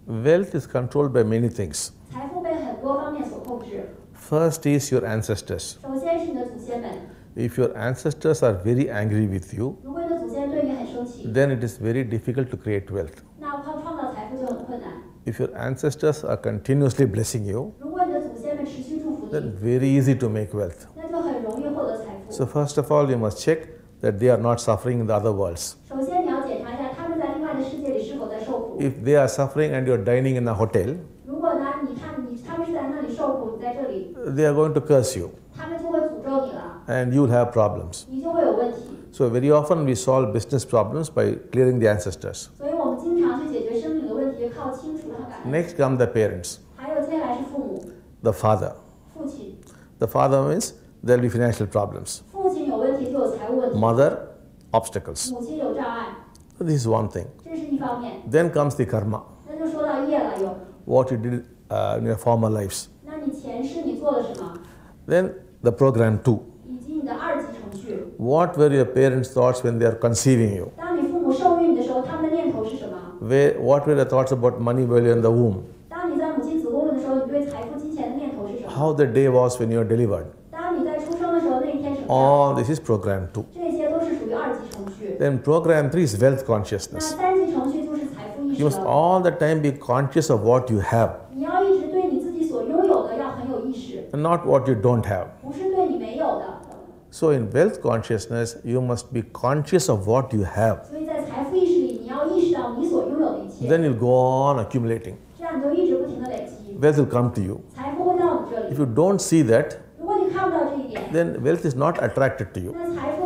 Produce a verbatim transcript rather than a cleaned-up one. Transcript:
Wealth is controlled by many things. 财富被很多方面所控制。 First is your ancestors. 首先是你的祖先们， If your ancestors are very angry with you, 如果你的祖先对你很生气， then it is very difficult to create wealth. 那创创造财富就很困难。 If your ancestors are continuously blessing you, 如果你的祖先们持续祝福 then 你， very easy to make wealth. 那就很容易获得财富。 So first of all, you must check that they are not suffering in the other worlds. 首先你要检查一下他们在另外的世界里是否在受苦。 If they are suffering and you're dining in a hotel, 如果呢，你看你他们是在那里受苦，你在这里， they are going to curse you 他们就会诅咒你了， and you'll have problems. 你就会有问题。 So very often we solve business problems by clearing the ancestors. 所以我们经常去解决生命的问题，靠清除和感恩。 Next come the parents, 还有接下来是父母、 the father. 父亲， The father means there will be financial problems. 父亲有问题就有财务问题， Mother, obstacles. 母亲有障碍， This is one thing. 这是一方面。 Then comes the karma, 那就说到业了，有， what you did uh, in your former lives. 那你前世你做了什么， Then the program two, 以及你的二级程序。 what were your parents' thoughts when they are conceiving you? 当你父母受孕的时候，他们的念头是什么？ Where, what were the thoughts about money while you're in the womb? 当你在母亲子宫里的时候，你对财富、金钱的念头是什么？ How the day was when you were delivered? 当你在出生的时候，那一天什么样？ All this is program two. 这些都是属于二级程序。 Then program three is wealth 那 consciousness. 三级程序就是财富意 You 识 must 了。 all the time be conscious of what you have 你要一直对你自己所拥有的要很有意识， and not what you don't have. 不是对你没有的。 So in wealth consciousness, you must be conscious of what you have. 所以在财富意识里，你要意识到你所拥有的一切， Then you'll go on accumulating. 这样你就一直不停的累积， Wealth will come to you. 财富会到你这 If 里。 you don't see that, 如果你看不到这一点， then wealth is not attracted to you. 那财